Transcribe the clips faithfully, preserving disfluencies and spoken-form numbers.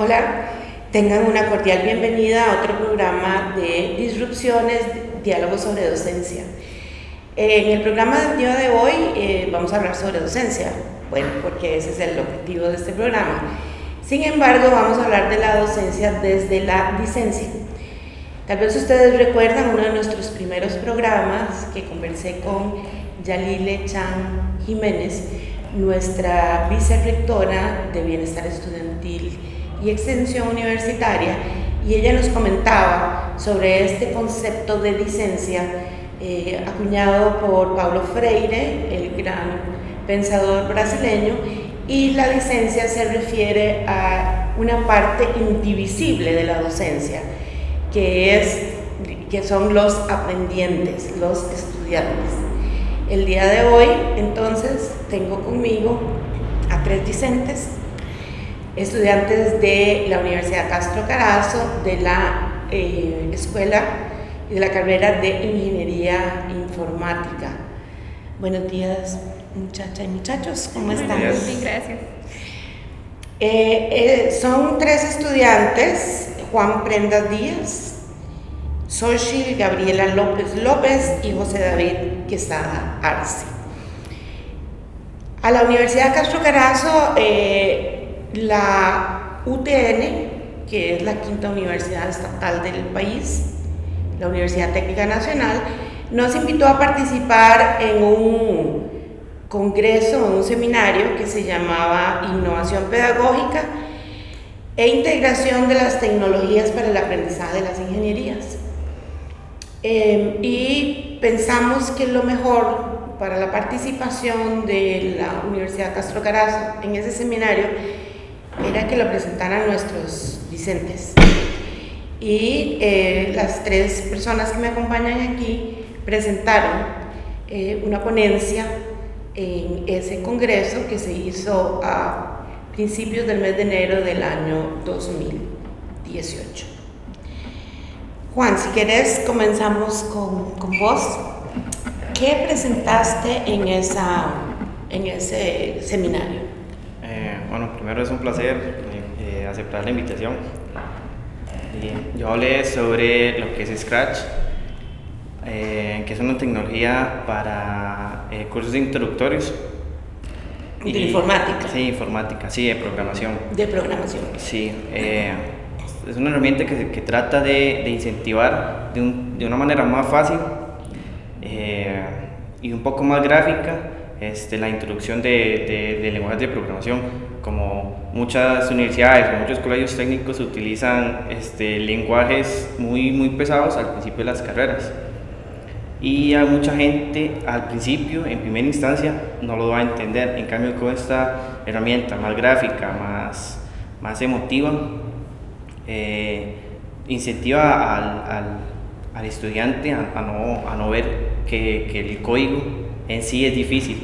Hola, tengan una cordial bienvenida a otro programa de Disrupciones, Diálogos sobre Docencia. En el programa del día de hoy eh, vamos a hablar sobre docencia, bueno, porque ese es el objetivo de este programa. Sin embargo, vamos a hablar de la docencia desde la dicencia. Tal vez ustedes recuerdan uno de nuestros primeros programas que conversé con Yalile Chan Jiménez, nuestra vicerrectora de Bienestar Estudiantil y Extensión Universitaria, y ella nos comentaba sobre este concepto de dicencia eh, acuñado por Paulo Freire, el gran pensador brasileño, y la dicencia se refiere a una parte indivisible de la docencia, que, es, que son los aprendientes, los estudiantes. El día de hoy, entonces, tengo conmigo a tres discentes, estudiantes de la Universidad Castro Carazo, de la eh, escuela y de la carrera de Ingeniería Informática. Buenos días, muchachas y muchachos, ¿cómo están? Bien, gracias. Eh, eh, son tres estudiantes: Juan Prendas Díaz, Xochitl Gabriela López López y José David Quesada Arce. A la Universidad Castro Carazo, eh, la U T N, que es la quinta universidad estatal del país, la Universidad Técnica Nacional, nos invitó a participar en un congreso, en un seminario que se llamaba Innovación Pedagógica e Integración de las Tecnologías para el Aprendizaje de las Ingenierías. Eh, y pensamos que lo mejor para la participación de la Universidad Castro Carazo en ese seminario era que lo presentaran nuestros discentes. Y eh, las tres personas que me acompañan aquí presentaron eh, una ponencia en ese congreso que se hizo a principios del mes de enero del año dos mil dieciocho. Juan, si querés, comenzamos con, con vos. ¿Qué presentaste en, esa, en ese seminario? Eh, bueno, primero es un placer eh, eh, aceptar la invitación. Eh, yo hablé sobre lo que es Scratch, eh, que es una tecnología para eh, cursos introductorios. ¿De y, informática? Sí, informática, sí, de programación. De programación. Sí, eh, es una herramienta que, que trata de, de incentivar de, un, de una manera más fácil eh, y un poco más gráfica este, la introducción de, de, de lenguajes de programación. Como muchas universidades o muchos colegios técnicos utilizan este, lenguajes muy, muy pesados al principio de las carreras. Y a mucha gente al principio, en primera instancia, no lo va a entender. En cambio, con esta herramienta más gráfica, más, más emotiva, eh, incentiva al, al, al estudiante a, a, no, a no ver que, que el código en sí es difícil.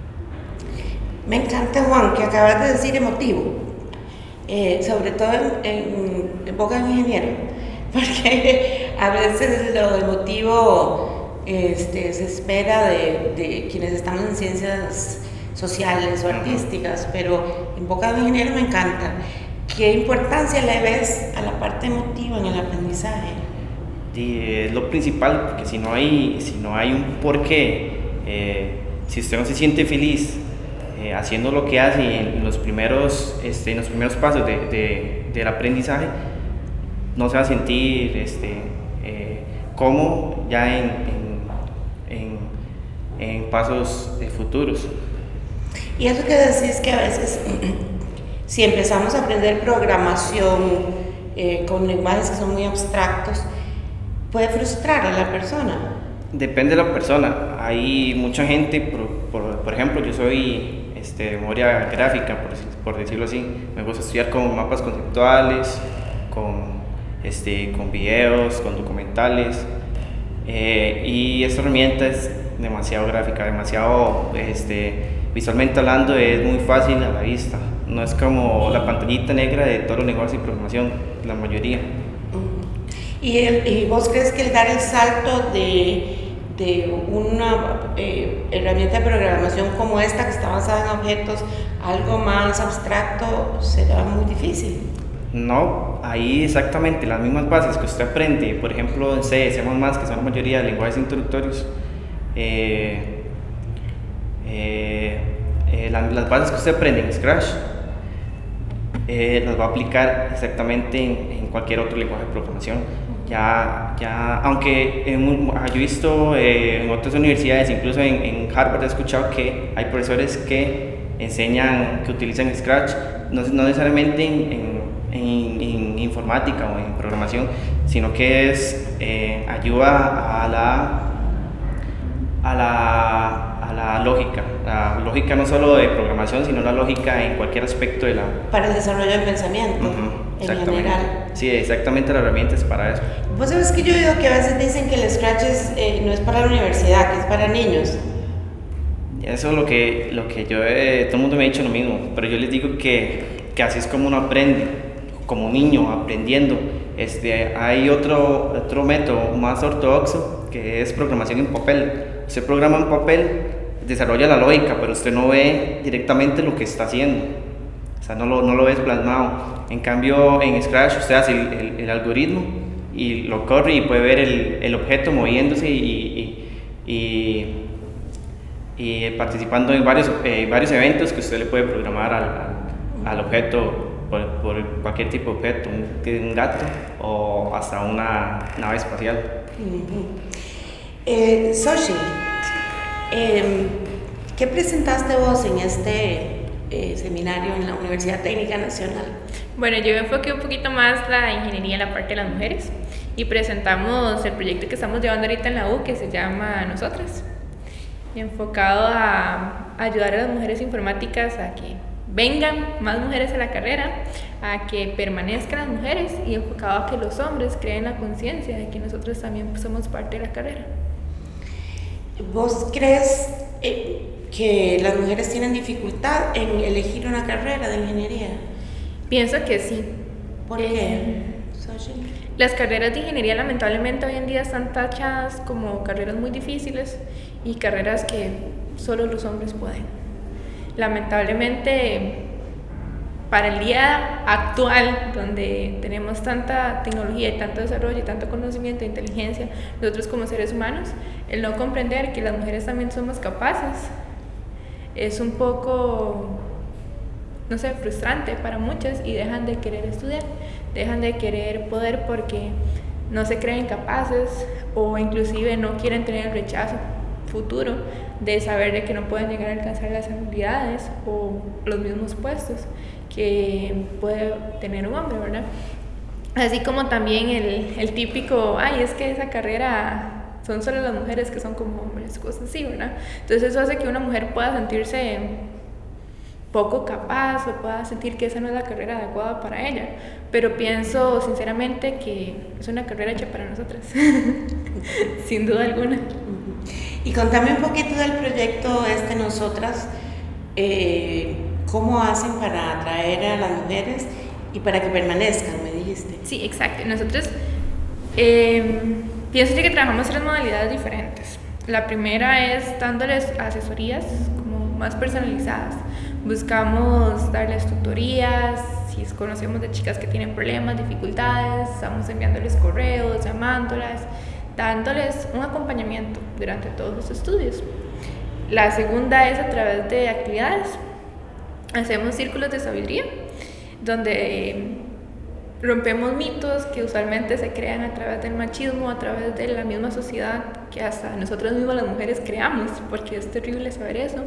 Me encanta, Juan, que acabas de decir emotivo, eh, sobre todo en, en, en boca de ingeniero, porque a veces lo emotivo este, se espera de, de quienes estamos en ciencias sociales o artísticas, pero en boca de ingeniero me encanta. ¿Qué importancia le ves a la parte emotiva en el aprendizaje? Sí, es lo principal, porque si no hay, si no hay un porqué, eh, si usted no se siente feliz eh, haciendo lo que hace en los primeros, este, en los primeros pasos de, de, del aprendizaje, no se va a sentir este, eh, cómodo ya en, en, en, en pasos eh, futuros. Y eso que decís que a veces, si empezamos a aprender programación eh, con lenguajes que son muy abstractos, puede frustrar a la persona. Depende de la persona. Hay mucha gente, por, por, por ejemplo, yo soy este, de memoria gráfica, por, por decirlo así. Me gusta estudiar con mapas conceptuales, con, este, con videos, con documentales. Eh, y esta herramienta es demasiado gráfica, demasiado, este, visualmente hablando, es muy fácil a la vista. No es como la pantallita negra de todos los negocios de programación, la mayoría. ¿Y, el, ¿Y vos crees que el dar el salto de, de una eh, herramienta de programación como esta, que está basada en objetos, algo más abstracto, será muy difícil? No, ahí exactamente las mismas bases que usted aprende, por ejemplo en C, C++, que son la mayoría de lenguajes introductorios, eh, eh, eh, la, las bases que usted aprende en Scratch, eh, las va a aplicar exactamente en, en cualquier otro lenguaje de programación. Ya, ya, aunque en, yo he visto eh, en otras universidades, incluso en, en Harvard he escuchado que hay profesores que enseñan, que utilizan Scratch, no, no necesariamente en, en En, en informática o en programación, sino que es eh, ayuda a la, a, la, a la lógica, la lógica no solo de programación, sino la lógica en cualquier aspecto de la... Para el desarrollo del pensamiento, uh-huh, en general. Sí, exactamente, la herramienta es para eso. Vos sabes que yo digo que a veces dicen que el Scratch es, eh, no es para la universidad, que es para niños. Eso es lo que, lo que yo, eh, todo el mundo me ha dicho lo mismo, pero yo les digo que, que así es como uno aprende. Como niño aprendiendo. Este, hay otro, otro método más ortodoxo que es programación en papel. Usted programa en papel, desarrolla la lógica, pero usted no ve directamente lo que está haciendo, o sea, no lo, no lo ves plasmado. En cambio en Scratch usted hace el, el, el algoritmo y lo corre y puede ver el, el objeto moviéndose y, y, y, y participando en varios, eh, varios eventos que usted le puede programar al, al, al objeto. Por, por cualquier tipo de objeto, un, un gato o hasta una nave espacial. Uh-huh. eh, Xochitl, eh, ¿qué presentaste vos en este eh, seminario en la Universidad Técnica Nacional? Bueno, yo me enfoqué un poquito más la ingeniería en la parte de las mujeres y presentamos el proyecto que estamos llevando ahorita en la U, que se llama Nosotras, enfocado a ayudar a las mujeres informáticas a que vengan más mujeres a la carrera, a que permanezcan las mujeres y enfocado a que los hombres creen la conciencia de que nosotros también somos parte de la carrera. ¿Vos crees eh, que las mujeres tienen dificultad en elegir una carrera de ingeniería? Pienso que sí. ¿Por eh, qué? Las carreras de ingeniería lamentablemente hoy en día están tachadas como carreras muy difíciles y carreras que solo los hombres pueden. Lamentablemente, para el día actual, donde tenemos tanta tecnología y tanto desarrollo y tanto conocimiento e inteligencia, nosotros como seres humanos, el no comprender que las mujeres también somos capaces es un poco, no sé, frustrante para muchas y dejan de querer estudiar, dejan de querer poder porque no se creen capaces o inclusive no quieren tener el rechazo futuro de saber de que no pueden llegar a alcanzar las habilidades o los mismos puestos que puede tener un hombre, ¿verdad? Así como también el, el típico, ay, es que esa carrera son solo las mujeres que son como hombres, cosas así, ¿verdad? Entonces eso hace que una mujer pueda sentirse poco capaz o pueda sentir que esa no es la carrera adecuada para ella, pero pienso sinceramente que es una carrera hecha para nosotras, sin duda alguna. Y contame un poquito del proyecto este Nosotras, eh, ¿cómo hacen para atraer a las mujeres y para que permanezcan, me dijiste? Sí, exacto. Nosotros eh, pienso yo que trabajamos tres modalidades diferentes. La primera es dándoles asesorías como más personalizadas. Buscamos darles tutorías, si conocemos de chicas que tienen problemas, dificultades, estamos enviándoles correos, llamándolas, dándoles un acompañamiento durante todos los estudios. La segunda es a través de actividades. Hacemos círculos de sabiduría, donde rompemos mitos que usualmente se crean a través del machismo, a través de la misma sociedad que hasta nosotros mismas las mujeres creamos, porque es terrible saber eso.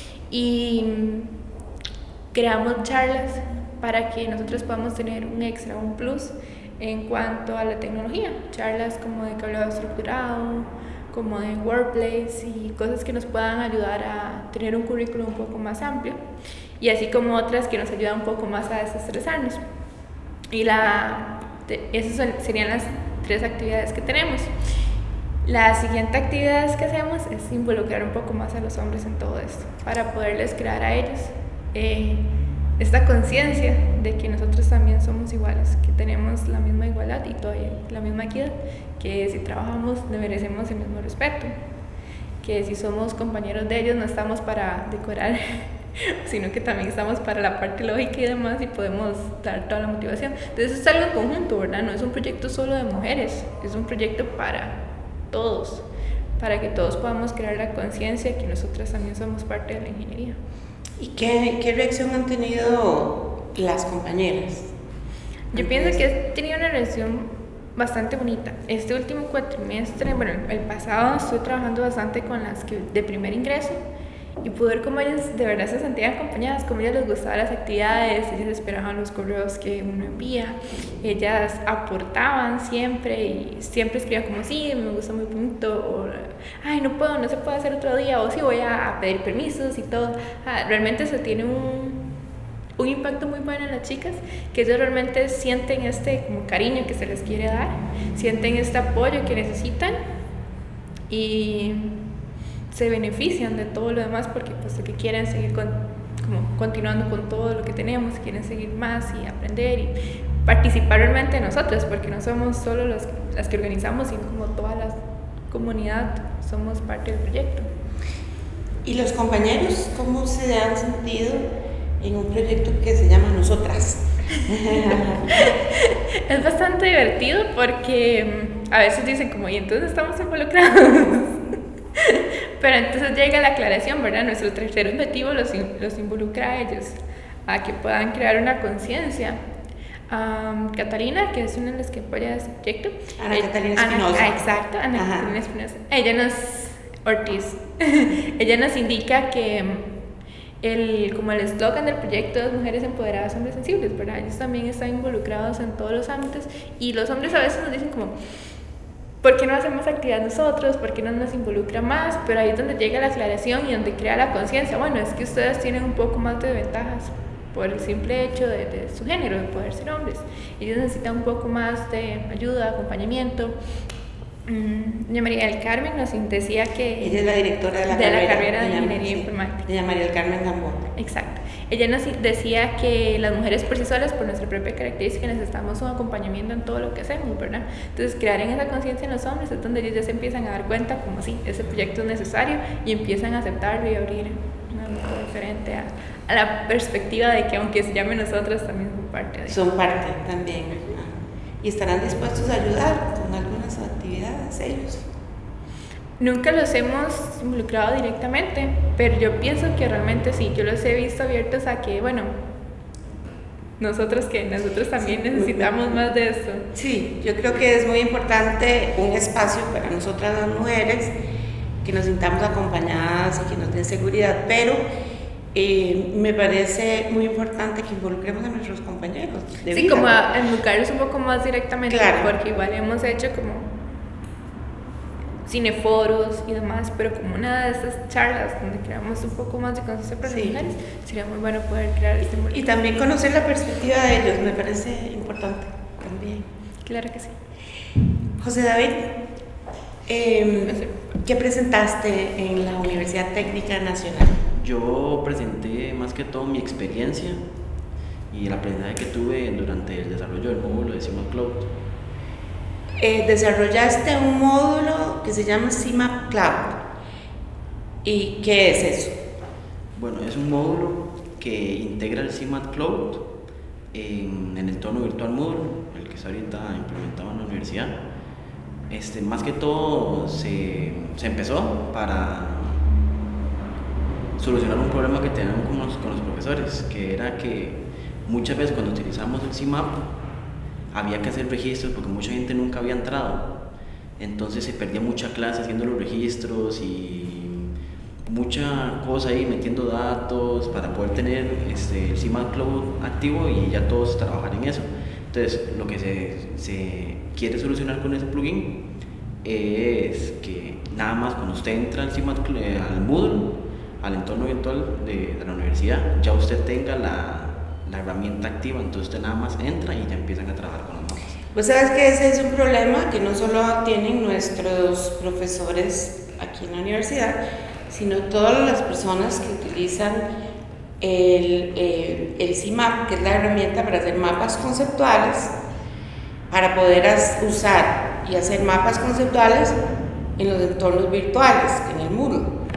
Y creamos charlas para que nosotros podamos tener un extra, un plus en cuanto a la tecnología, charlas como de cableado estructurado, como de workplace y cosas que nos puedan ayudar a tener un currículo un poco más amplio, y así como otras que nos ayudan un poco más a desestresarnos. Y la, esas serían las tres actividades que tenemos. La siguiente actividad que hacemos es involucrar un poco más a los hombres en todo esto, para poderles crear a ellos eh, esta conciencia de que nosotros también somos iguales, que tenemos la misma igualdad y todavía la misma equidad, que si trabajamos merecemos el mismo respeto, que si somos compañeros de ellos no estamos para decorar sino que también estamos para la parte lógica y demás y podemos dar toda la motivación. Entonces es algo conjunto, ¿verdad? No es un proyecto solo de mujeres, es un proyecto para todos, para que todos podamos crear la conciencia que nosotras también somos parte de la ingeniería. ¿Y qué, qué reacción han tenido las compañeras? Yo pienso que he tenido una reacción bastante bonita. Este último cuatrimestre, bueno, el pasado estuve trabajando bastante con las que de primer ingreso y pude ver cómo ellas de verdad se sentían acompañadas, cómo a ellas les gustaban las actividades, ellas esperaban los correos que uno envía, ellas aportaban siempre y siempre escribían como sí, me gusta muy bonito, o ay, no puedo, no se puede hacer otro día, o sí, voy a, a pedir permisos y todo. Ah, realmente eso tiene un, un impacto muy bueno en las chicas, que ellos realmente sienten este como cariño que se les quiere dar, sienten este apoyo que necesitan y se benefician de todo lo demás porque pues que quieren seguir con, como continuando con todo lo que tenemos, quieren seguir más y aprender y participar realmente de nosotros, porque no somos solo los, las que organizamos, sino como toda la comunidad somos parte del proyecto. ¿Y los compañeros cómo se han sentido en un proyecto que se llama Nosotras? Es bastante divertido porque a veces dicen como, y entonces estamos involucrados. Pero entonces llega la aclaración, ¿verdad? Nuestro tercer objetivo los, los involucra a ellos, a que puedan crear una conciencia. Um, Catalina, que es una de las que apoya este proyecto. Ana eh, Catalina Ana, Espinosa. Ah, exacto, Ana Ajá. Catalina Espinosa. Ella nos, Ortiz, ella nos indica que el, como el eslogan del proyecto es Mujeres Empoderadas, Hombres Sensibles, ¿verdad? Ellos también están involucrados en todos los ámbitos y los hombres a veces nos dicen como, ¿por qué no hacemos actividad nosotros? ¿Por qué no nos involucra más? Pero ahí es donde llega la aclaración y donde crea la conciencia. Bueno, es que ustedes tienen un poco más de ventajas por el simple hecho de, de su género, de poder ser hombres. Ellos necesitan un poco más de ayuda, acompañamiento. Doña María del Carmen nos decía que... Ella es la directora de la de carrera, la carrera de doña, Ingeniería sí, Informática. Doña María del Carmen Gamboa. Exacto. Ella nos decía que las mujeres por sí solas, por nuestra propia característica, necesitamos un acompañamiento en todo lo que hacemos, ¿verdad? Entonces, crear en esa conciencia en los hombres es donde ellos ya se empiezan a dar cuenta como sí, ese proyecto es necesario y empiezan a aceptarlo y abrir una ruta diferente a, a la perspectiva de que aunque se llame nosotros, también son parte de Son parte también. ¿Y estarán dispuestos a ayudar con algunas actividades ellos? Nunca los hemos involucrado directamente, pero yo pienso que realmente sí, yo los he visto abiertos a que, bueno, nosotros que nosotros también sí, necesitamos más de esto. Sí, yo creo que es muy importante un espacio para nosotras las mujeres, que nos sintamos acompañadas y que nos den seguridad, pero eh, me parece muy importante que involucremos a nuestros compañeros de Sí, vida, como ¿no? a involucrarlos un poco más directamente, Claro. porque igual hemos hecho como cineforos y demás, pero como una de esas charlas donde creamos un poco más de conciencia para Sí. las mujeres, sería muy bueno poder crear este Y movimiento. también conocer la perspectiva de ellos, me parece importante también. Claro que sí. José David, eh, ¿qué presentaste en la Universidad Técnica Nacional? Yo presenté más que todo mi experiencia y el aprendizaje que tuve durante el desarrollo del módulo de CIMAP Cloud. Eh, desarrollaste un módulo que se llama CIMAP Cloud. ¿Y qué es eso? Bueno, es un módulo que integra el CIMAP Cloud en, en el entorno virtual Moodle, el que está ahorita implementado en la universidad. Este, más que todo se, se empezó para solucionar un problema que tenían con los, con los profesores, que era que muchas veces cuando utilizamos el CIMAP había que hacer registros porque mucha gente nunca había entrado, entonces se perdía mucha clase haciendo los registros y mucha cosa ahí metiendo datos para poder tener este, el CIMAP Cloud activo y ya todos trabajar en eso. Entonces lo que se, se quiere solucionar con ese plugin es que nada más cuando usted entra al CIMAP, al Moodle, al entorno virtual de, de la universidad, ya usted tenga la la herramienta activa, entonces usted nada más entra y ya empiezan a trabajar con los mapas. Pues sabes que ese es un problema que no solo tienen nuestros profesores aquí en la universidad, sino todas las personas que utilizan el, el, el CIMAP, que es la herramienta para hacer mapas conceptuales, para poder as, usar y hacer mapas conceptuales en los entornos virtuales, en el Moodle.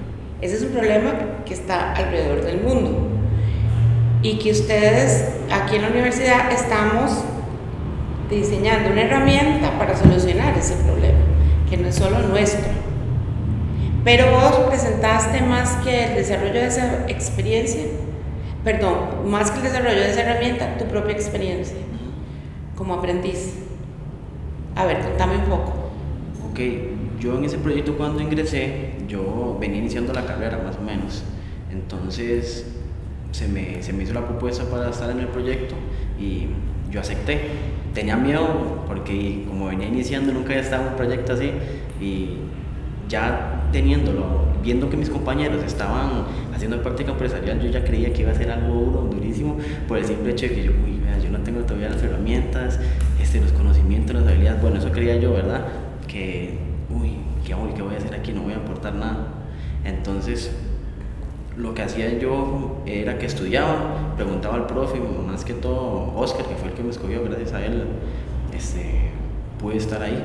Ese es un problema que está alrededor del mundo y que ustedes aquí en la universidad estamos diseñando una herramienta para solucionar ese problema, que no es solo nuestro. Pero vos presentaste más que el desarrollo de esa experiencia, perdón, más que el desarrollo de esa herramienta, tu propia experiencia como aprendiz. A ver, contame un poco. Ok, yo en ese proyecto cuando ingresé, yo venía iniciando la carrera más o menos, entonces se me, se me hizo la propuesta para estar en el proyecto y yo acepté. Tenía miedo porque como venía iniciando nunca había estado en un proyecto así y ya teniéndolo, viendo que mis compañeros estaban haciendo práctica empresarial, yo ya creía que iba a ser algo duro, durísimo, por el simple hecho de que yo, uy, vea, yo no tengo todavía las herramientas, este, los conocimientos, las habilidades, bueno, eso creía yo, ¿verdad? Que, uy, ¿qué, uy, ¿qué voy a hacer aquí? No voy a aportar nada. Entonces, lo que hacía yo era que estudiaba, preguntaba al profe, más que todo Oscar, que fue el que me escogió, gracias a él este, pude estar ahí.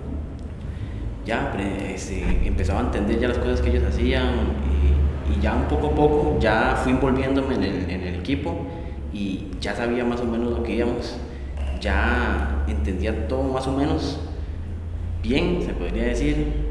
Ya este, empezaba a entender ya las cosas que ellos hacían y, y ya un poco a poco ya fui envolviéndome en el, en el equipo y ya sabía más o menos lo que íbamos, ya entendía todo más o menos bien, se podría decir,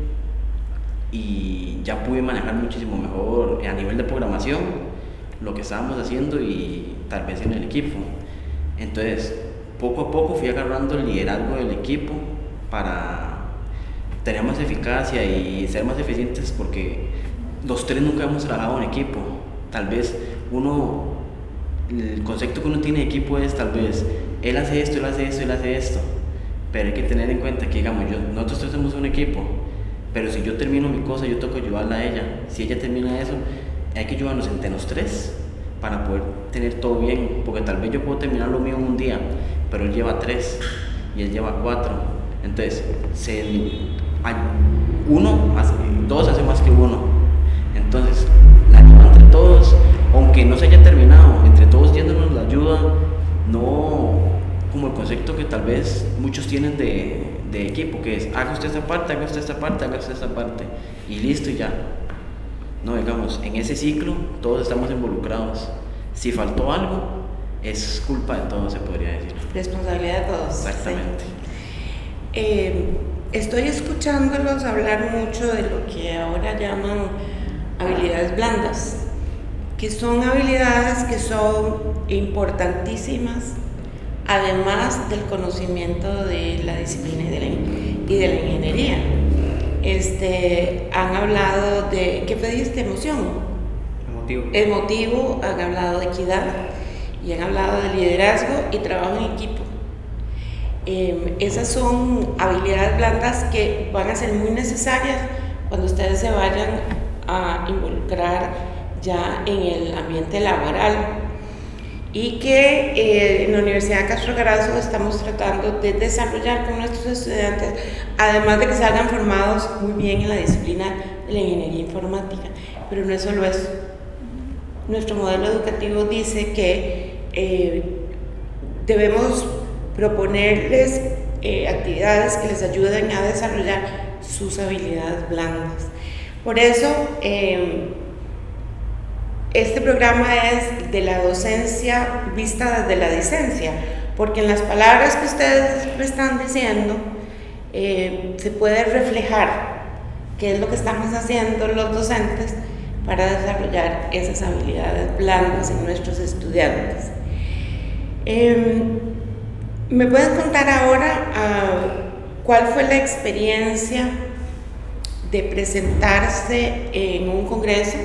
y ya pude manejar muchísimo mejor a nivel de programación lo que estábamos haciendo y tal vez en el equipo. Entonces poco a poco fui agarrando el liderazgo del equipo para tener más eficacia y ser más eficientes, porque los tres nunca hemos trabajado en equipo. Tal vez uno, el concepto que uno tiene de equipo es tal vez él hace esto, él hace esto, él hace esto, pero hay que tener en cuenta que digamos yo, nosotros tres somos un equipo, pero si yo termino mi cosa yo tengo que ayudarla a ella, si ella termina eso hay que ayudarnos entre los tres para poder tener todo bien, porque tal vez yo puedo terminar lo mío en un día, pero él lleva tres y él lleva cuatro, entonces se, hay, uno hace, dos hace más que uno, entonces la ayuda entre todos, aunque no se haya terminado, entre todos yéndonos la ayuda, no como el concepto que tal vez muchos tienen de, de equipo, que es haga usted esta parte, haga usted esta parte, haga usted esta parte y listo y ya. No, digamos, en ese ciclo todos estamos involucrados. Si faltó algo, es culpa de todos, se podría decir. Responsabilidad de todos. Exactamente. Sí. Eh, estoy escuchándolos hablar mucho de lo que ahora llaman habilidades blandas, que son habilidades que son importantísimas, además del conocimiento de la disciplina y de la, y de la ingeniería. Este, han hablado de, ¿qué pediste? Emoción. Emotivo. Emotivo, han hablado de equidad y han hablado de liderazgo y trabajo en equipo. Eh, esas son habilidades blandas que van a ser muy necesarias cuando ustedes se vayan a involucrar ya en el ambiente laboral, y que eh, en la Universidad de Castro Carazo estamos tratando de desarrollar con nuestros estudiantes, además de que salgan formados muy bien en la disciplina de la ingeniería informática. Pero no es solo eso. Nuestro modelo educativo dice que eh, debemos proponerles eh, actividades que les ayuden a desarrollar sus habilidades blandas. Por eso, eh, este programa es de la docencia vista desde la dicencia, porque en las palabras que ustedes me están diciendo eh, se puede reflejar qué es lo que estamos haciendo los docentes para desarrollar esas habilidades blandas en nuestros estudiantes. Eh, ¿Me pueden contar ahora uh, cuál fue la experiencia de presentarse en un congreso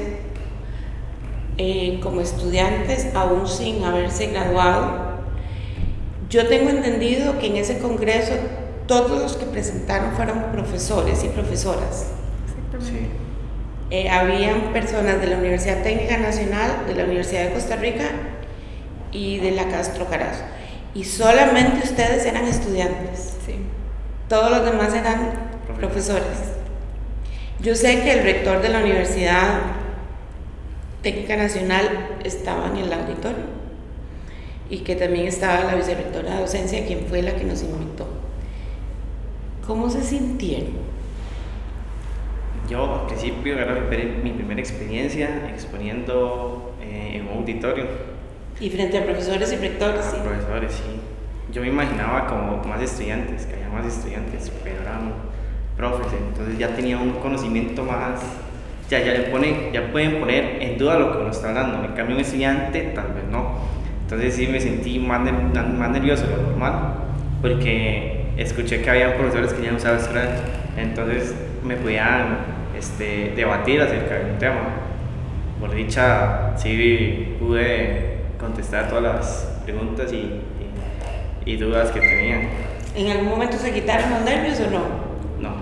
Eh, como estudiantes aún sin haberse graduado? Yo tengo entendido que en ese congreso todos los que presentaron fueron profesores y profesoras. Exactamente. Sí. Eh, habían personas de la Universidad Técnica Nacional, de la Universidad de Costa Rica y de la Castro Carazo, y solamente ustedes eran estudiantes. Sí. Todos los demás eran profesores. Yo sé que el rector de la Universidad Técnica Nacional estaba en el auditorio y que también estaba la vicerrectora de docencia, quien fue la que nos invitó. ¿Cómo se sintieron? yo al principio era mi, pri- mi primera experiencia exponiendo eh, en un auditorio. Y frente a profesores y rectores, A sí. profesores, sí. Yo me imaginaba como más estudiantes, que había más estudiantes, pero eran profes, entonces ya tenía un conocimiento más, ya, ya, le ponen, ya pueden poner en duda lo que uno está hablando. En cambio, un estudiante tal vez no. Entonces sí me sentí más, ne- más nervioso de lo normal, porque escuché que había profesores que ya no usaban Scratch, entonces me podían este, debatir acerca de un tema. Por dicha, sí pude contestar todas las preguntas y, y, y dudas que tenían. ¿En algún momento se quitaron los nervios o no? No.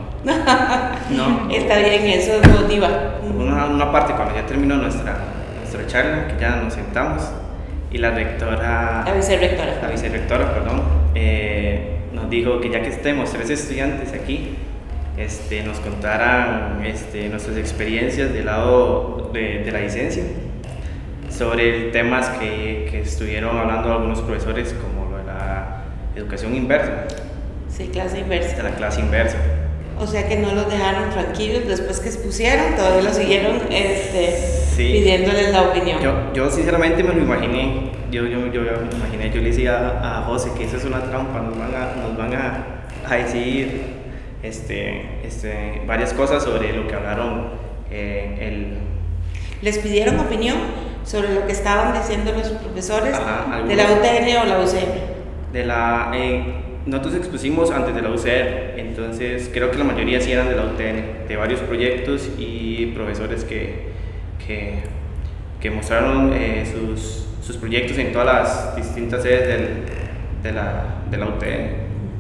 No. Está bien, eso motiva. Una, una parte cuando ya terminó nuestra, nuestra charla, que ya nos sentamos y la rectora, La vicerrectora. la vicerrectora, perdón, eh, nos dijo que ya que estemos tres estudiantes aquí, este, nos contaran este, nuestras experiencias del lado de, de la licencia sobre temas que, que estuvieron hablando algunos profesores, como lo de la educación inversa, Sí, clase inversa. de la clase inversa. O sea que no los dejaron tranquilos después que expusieron, todavía los siguieron este, Sí. pidiéndoles la opinión. Yo, yo sinceramente me lo imaginé, yo, yo, yo me imaginé, yo le decía a, a José que eso es una trampa, nos van a, nos van a, a decir este, este, varias cosas sobre lo que hablaron eh, el... ¿Les pidieron opinión sobre lo que estaban diciendo los profesores Ajá, de la algunos. U T N o la U C M? De la, eh, nosotros expusimos antes de la U C R, entonces creo que la mayoría sí eran de la U T N, de varios proyectos y profesores que, que, que mostraron eh, sus, sus proyectos en todas las distintas sedes del, de, la, de la U T N.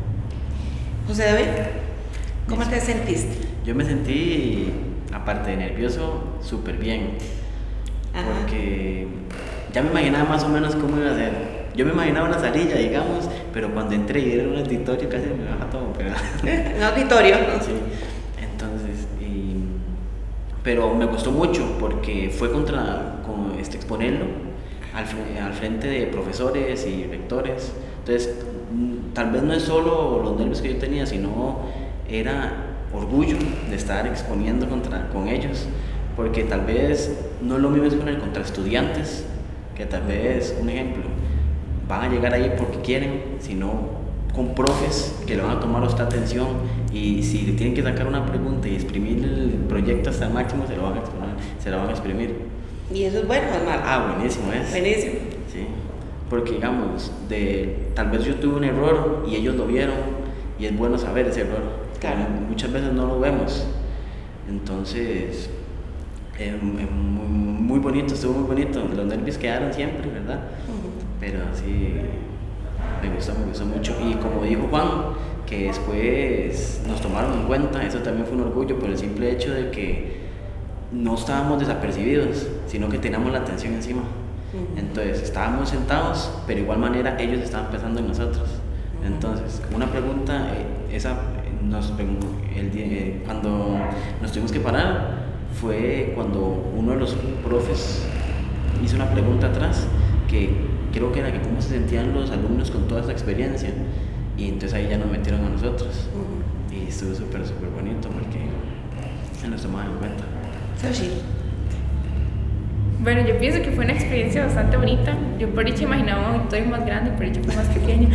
José David, ¿cómo te sentiste? Yo me sentí, aparte de nervioso, súper bien. Ajá. Porque ya me imaginaba más o menos cómo iba a ser. Yo me imaginaba una salilla, digamos, pero cuando entré y era un auditorio casi me baja todo. Pero Un auditorio. sí. Entonces, y- pero me gustó mucho porque fue contra con este, exponerlo al, fre- al frente de profesores y rectores. Entonces, mm, tal vez no es solo los nervios que yo tenía, sino era orgullo de estar exponiendo contra, con ellos, porque tal vez no es lo mismo exponer contra estudiantes, que tal vez, un ejemplo, van a llegar ahí porque quieren, sino con profes que le van a tomar esta atención y si le tienen que sacar una pregunta y exprimir el proyecto hasta el máximo, se lo van a exponer, se lo van a exprimir. Y eso es bueno, es malo. Ah, buenísimo es. Buenísimo. Sí, porque digamos, de, tal vez yo tuve un error y ellos lo vieron y es bueno saber ese error. Claro. Muchas veces no lo vemos. Entonces, eh, eh, muy, muy bonito, estuvo muy bonito. Los nervios quedaron siempre, ¿verdad? Ujú. Pero sí, me gustó, me gustó mucho. Y como dijo Juan, que después nos tomaron en cuenta, eso también fue un orgullo por el simple hecho de que no estábamos desapercibidos, sino que teníamos la atención encima. Ujú. Entonces estábamos sentados, pero de igual manera ellos estaban pensando en nosotros. Entonces, una pregunta, eh, esa, eh, nos, pregun- el, día- eh, cuando nos tuvimos que parar, fue cuando uno de los profes hizo una pregunta atrás, que creo que era que cómo se sentían los alumnos con toda esa experiencia, y entonces ahí ya nos metieron a nosotros, Ujú. y estuvo súper, súper bonito porque se nos tomaban en cuenta. Xochitl. Bueno, yo pienso que fue una experiencia bastante bonita. Yo por dicha imaginaba un auditorio más grande, por dicha fue más pequeño.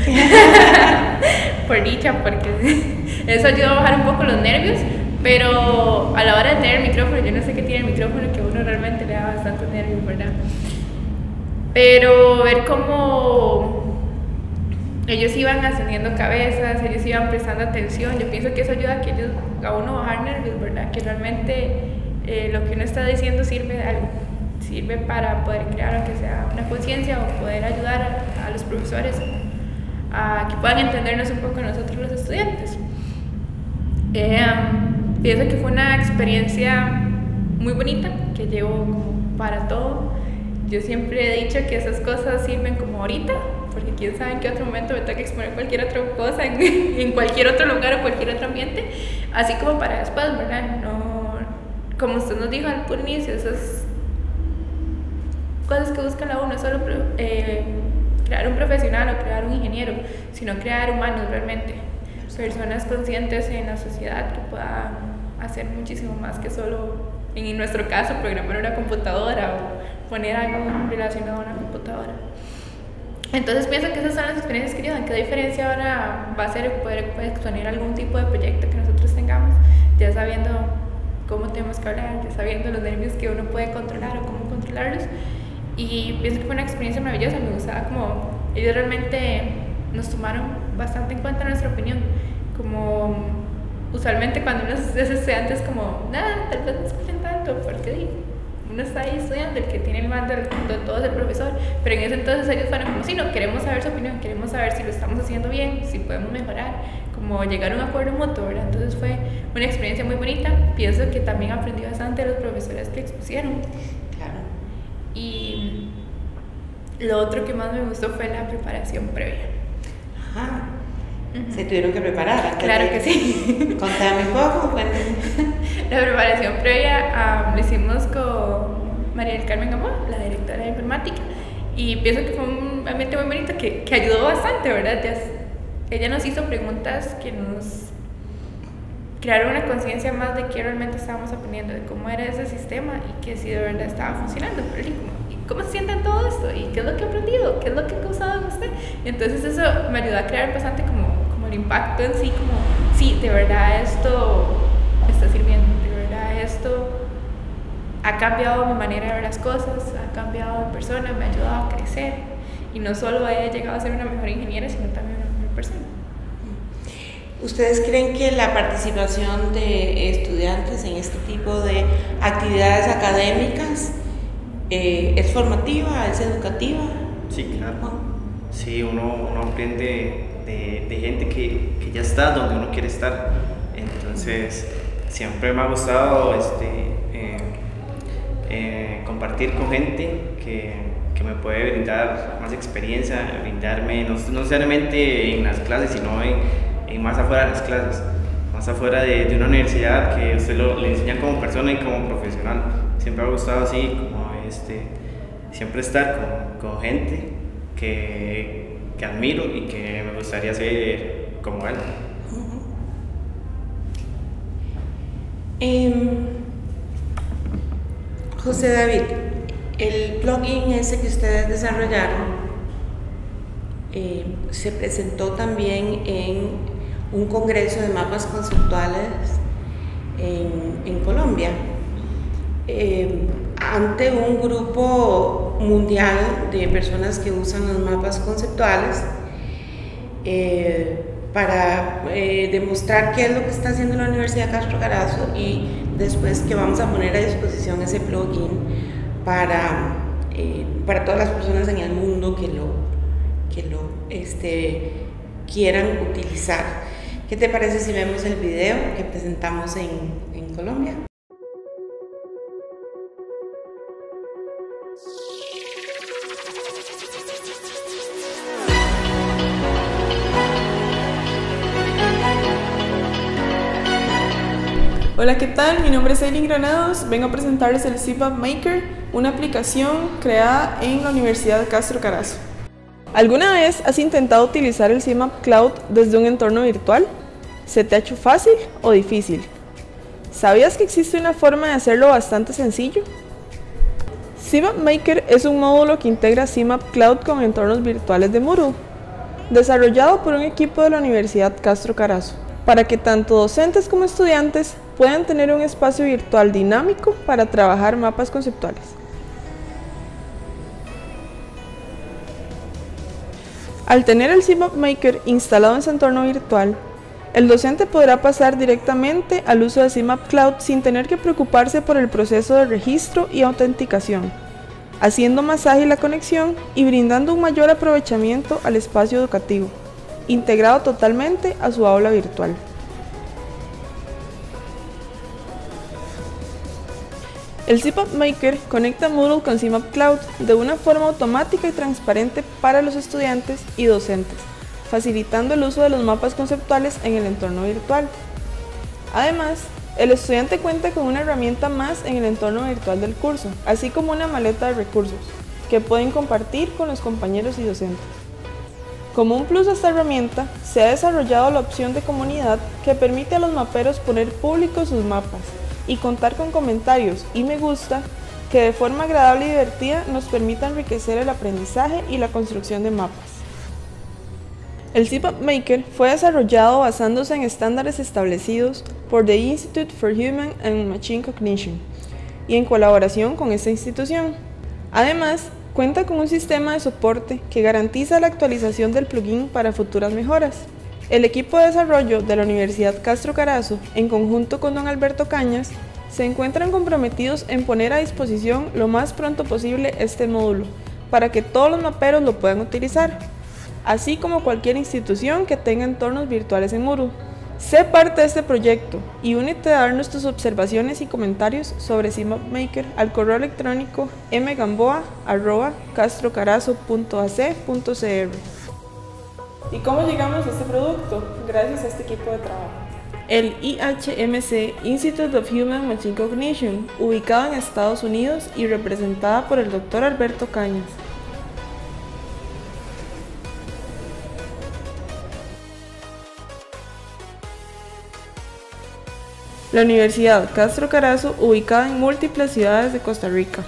Por dicha, porque eso ayudó a bajar un poco los nervios. Pero a la hora de tener el micrófono, yo no sé qué tiene el micrófono, que a uno realmente le da bastantes nervios, ¿verdad? Pero ver cómo ellos iban ascendiendo cabezas, ellos iban prestando atención, yo pienso que eso ayuda a que ellos, a uno bajar nervios, ¿verdad? Que realmente eh, lo que uno está diciendo sirve de algo, sirve para poder crear aunque sea una conciencia o poder ayudar a, a los profesores a que puedan entendernos un poco nosotros los estudiantes. Eh, um, pienso que fue una experiencia muy bonita que llevo como para todo. Yo siempre he dicho que esas cosas sirven como ahorita, porque quién sabe en qué otro momento me toca exponer cualquier otra cosa en, en cualquier otro lugar o cualquier otro ambiente, así como para después, ¿verdad? No, como usted nos dijo al puro inicio, esas cosas que busca la uno, solo eh, crear un profesional o crear un ingeniero, sino crear humanos realmente, personas conscientes en la sociedad que puedan hacer muchísimo más que solo, en nuestro caso, programar una computadora o poner algo relacionado a una computadora. Entonces pienso que esas son las experiencias que ayudan. ¿Qué diferencia ahora va a ser poder exponer algún tipo de proyecto que nosotros tengamos, ya sabiendo cómo tenemos que hablar, ya sabiendo los nervios que uno puede controlar o cómo controlarlos? Y pienso que fue una experiencia maravillosa. Me gustaba como ellos realmente nos tomaron bastante en cuenta nuestra opinión. Como usualmente cuando uno es estudiante es como, nada, tal vez no escuchen tanto, porque uno está ahí estudiando, el que tiene el mando de todo es el profesor. Pero en ese entonces ellos fueron como, sí, no, queremos saber su opinión, queremos saber si lo estamos haciendo bien, si podemos mejorar, como llegar a un acuerdo mutuo, ¿verdad? Entonces fue una experiencia muy bonita. Pienso que también aprendí bastante de los profesores que expusieron. Claro. Y lo otro que más me gustó fue la preparación previa. Ajá. Uh-huh. Se tuvieron que preparar. Claro que sí. Contame un poco, cuéntame. La preparación previa um, lo hicimos con María del Carmen Gamboa, la directora de informática, y pienso que fue un ambiente muy bonito que, que ayudó bastante, ¿verdad? Ya, ella nos hizo preguntas que nos crearon una conciencia más de qué realmente estábamos aprendiendo, de cómo era ese sistema y que si de verdad estaba funcionando. Pero ¿y cómo se sienten todo esto? ¿Y qué es lo que he aprendido? ¿Qué es lo que ha causado en usted? Y entonces eso me ayudó a crear bastante como, como el impacto en sí, como, sí, de verdad esto me está sirviendo, de verdad esto ha cambiado mi manera de ver las cosas, ha cambiado mi persona, me ha ayudado a crecer. Y no solo he llegado a ser una mejor ingeniera, sino también una mejor persona. ¿Ustedes creen que la participación de estudiantes en este tipo de actividades académicas eh, es formativa, es educativa? Sí, claro. Sí, uno, uno aprende de, de gente que, que ya está donde uno quiere estar. Entonces, siempre me ha gustado este, eh, eh, compartir con gente que, que me puede brindar más experiencia, brindarme, no, no necesariamente en las clases, sino en y más afuera de las clases, más afuera de, de una universidad que usted lo, le enseña como persona y como profesional. Siempre me ha gustado así, como este, siempre estar con, con gente que, que admiro y que me gustaría ser como él. Uh-huh. eh, José David, el plugin ese que ustedes desarrollaron eh, se presentó también en un congreso de mapas conceptuales en, en Colombia, eh, ante un grupo mundial de personas que usan los mapas conceptuales eh, para eh, demostrar qué es lo que está haciendo la Universidad Castro Carazo, y después que vamos a poner a disposición ese plugin para, eh, para todas las personas en el mundo que lo, que lo este, quieran utilizar. ¿Qué te parece si vemos el video que presentamos en, en Colombia? Hola, ¿qué tal? Mi nombre es Eileen Granados. Vengo a presentarles el CMAP Maker, una aplicación creada en la Universidad Castro Carazo. ¿Alguna vez has intentado utilizar el CMAP Cloud desde un entorno virtual? ¿Se te ha hecho fácil o difícil? ¿Sabías que existe una forma de hacerlo bastante sencillo? CMAP Maker es un módulo que integra CMAP Cloud con entornos virtuales de Moodle, desarrollado por un equipo de la Universidad Castro Carazo, para que tanto docentes como estudiantes puedan tener un espacio virtual dinámico para trabajar mapas conceptuales. Al tener el CMAP Maker instalado en su entorno virtual, el docente podrá pasar directamente al uso de CMAP Cloud sin tener que preocuparse por el proceso de registro y autenticación, haciendo más ágil la conexión y brindando un mayor aprovechamiento al espacio educativo, integrado totalmente a su aula virtual. El CMAP Maker conecta Moodle con CMAP Cloud de una forma automática y transparente para los estudiantes y docentes, facilitando el uso de los mapas conceptuales en el entorno virtual. Además, el estudiante cuenta con una herramienta más en el entorno virtual del curso, así como una maleta de recursos, que pueden compartir con los compañeros y docentes. Como un plus a esta herramienta, se ha desarrollado la opción de comunidad que permite a los maperos poner públicos sus mapas y contar con comentarios y me gusta que de forma agradable y divertida nos permita enriquecer el aprendizaje y la construcción de mapas. El Cmap Maker fue desarrollado basándose en estándares establecidos por the Institute for Human and Machine Cognition y en colaboración con esta institución. Además, cuenta con un sistema de soporte que garantiza la actualización del plugin para futuras mejoras. El equipo de desarrollo de la Universidad Castro Carazo, en conjunto con don Alberto Cañas, se encuentran comprometidos en poner a disposición lo más pronto posible este módulo, para que todos los maperos lo puedan utilizar, así como cualquier institución que tenga entornos virtuales en Moodle. Sé parte de este proyecto y únete a darnos tus observaciones y comentarios sobre Cmap Maker al correo electrónico m gamboa arroba castrocarazo punto a c punto c r. ¿Y cómo llegamos a este producto? Gracias a este equipo de trabajo. El I H M C, Institute of Human Machine Cognition, ubicado en Estados Unidos y representada por el doctor Alberto Cañas. La Universidad Castro Carazo, ubicada en múltiples ciudades de Costa Rica.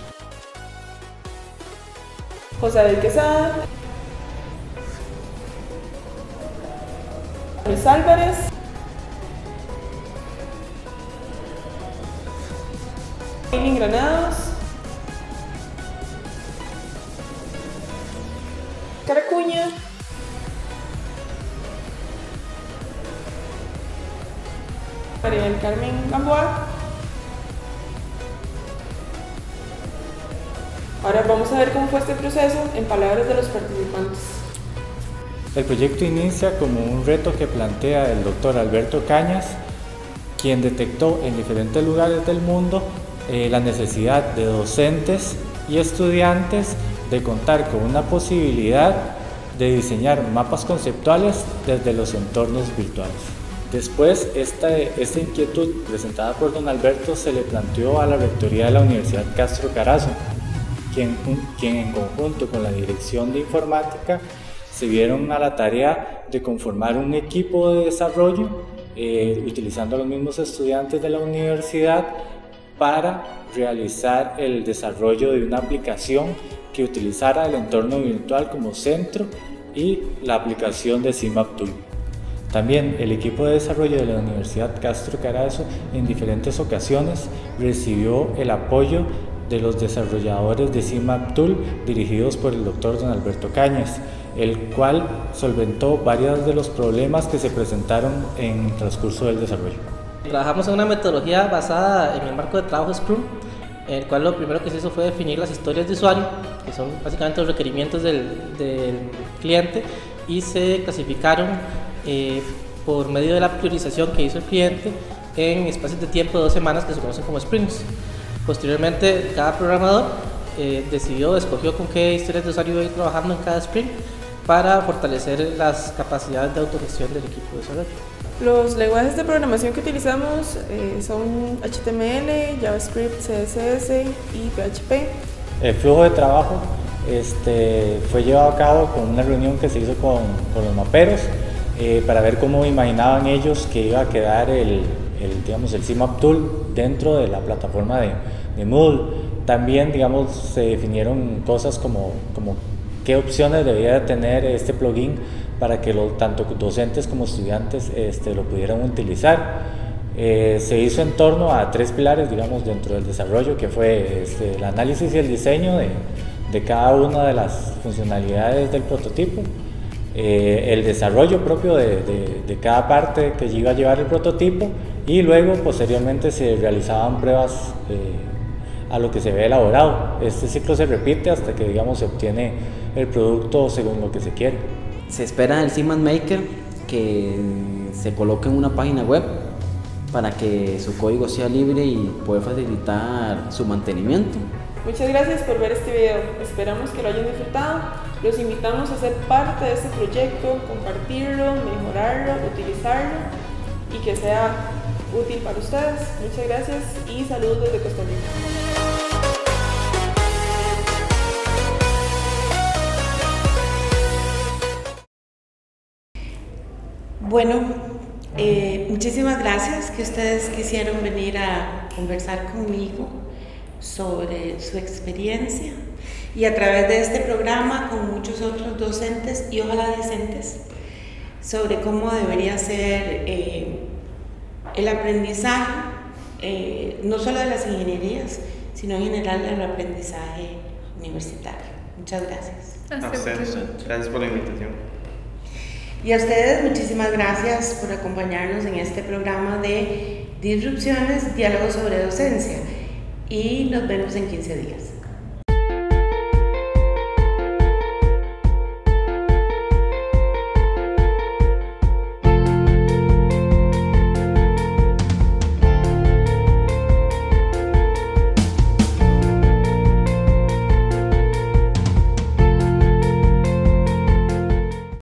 José David Quesada, Luis Álvarez, Eileen Granados, Caracuña, María del Carmen Gamboa. Ahora vamos a ver cómo fue este proceso en palabras de los participantes. El proyecto inicia como un reto que plantea el doctor Alberto Cañas, quien detectó en diferentes lugares del mundo eh, la necesidad de docentes y estudiantes de contar con una posibilidad de diseñar mapas conceptuales desde los entornos virtuales. Después, esta, esta inquietud presentada por don Alberto se le planteó a la Rectoría de la Universidad Castro Carazo, quien, quien en conjunto con la Dirección de Informática se vieron a la tarea de conformar un equipo de desarrollo eh, utilizando a los mismos estudiantes de la universidad para realizar el desarrollo de una aplicación que utilizara el entorno virtual como centro y la aplicación de Cmap Tool. También el equipo de desarrollo de la Universidad Castro Carazo en diferentes ocasiones recibió el apoyo de los desarrolladores de Cmap Tool dirigidos por el doctor don Alberto Cañas, el cual solventó varios de los problemas que se presentaron en el transcurso del desarrollo. Trabajamos en una metodología basada en el marco de trabajo Scrum, en el cual lo primero que se hizo fue definir las historias de usuario, que son básicamente los requerimientos del, del cliente, y se clasificaron eh, por medio de la priorización que hizo el cliente en espacios de tiempo de dos semanas que se conocen como sprints. Posteriormente, cada programador eh, decidió, escogió con qué historias de usuario iba a ir trabajando en cada sprint para fortalecer las capacidades de autogestión del equipo de desarrollo. Los lenguajes de programación que utilizamos eh, son H T M L, JavaScript, C S S y P H P. El flujo de trabajo este, fue llevado a cabo con una reunión que se hizo con, con los maperos eh, para ver cómo imaginaban ellos que iba a quedar el, el, digamos, el Cmap Tool dentro de la plataforma de, de Moodle. También, digamos, se definieron cosas como, como qué opciones debía tener este plugin para que lo, tanto docentes como estudiantes este, lo pudieran utilizar. Eh, se hizo en torno a tres pilares, digamos, dentro del desarrollo, que fue este, el análisis y el diseño de, de cada una de las funcionalidades del prototipo, eh, el desarrollo propio de, de, de cada parte que iba a llevar el prototipo, y luego posteriormente se realizaban pruebas eh, a lo que se ve elaborado. Este ciclo se repite hasta que, digamos, se obtiene el producto según lo que se quiere. Se espera del Cmap Maker que se coloque en una página web para que su código sea libre y pueda facilitar su mantenimiento. Muchas gracias por ver este video, esperamos que lo hayan disfrutado. Los invitamos a ser parte de este proyecto, compartirlo, mejorarlo, utilizarlo y que sea útil para ustedes. Muchas gracias y saludos desde Costa Rica. Bueno, eh, muchísimas gracias que ustedes quisieron venir a conversar conmigo sobre su experiencia y a través de este programa con muchos otros docentes y ojalá discentes sobre cómo debería ser eh, el aprendizaje, eh, no solo de las ingenierías, sino en general el aprendizaje universitario. Muchas gracias. A ustedes, gracias por la invitación. Y a ustedes, muchísimas gracias por acompañarnos en este programa de Disrupciones, Diálogos sobre Docencia. Y nos vemos en quince días.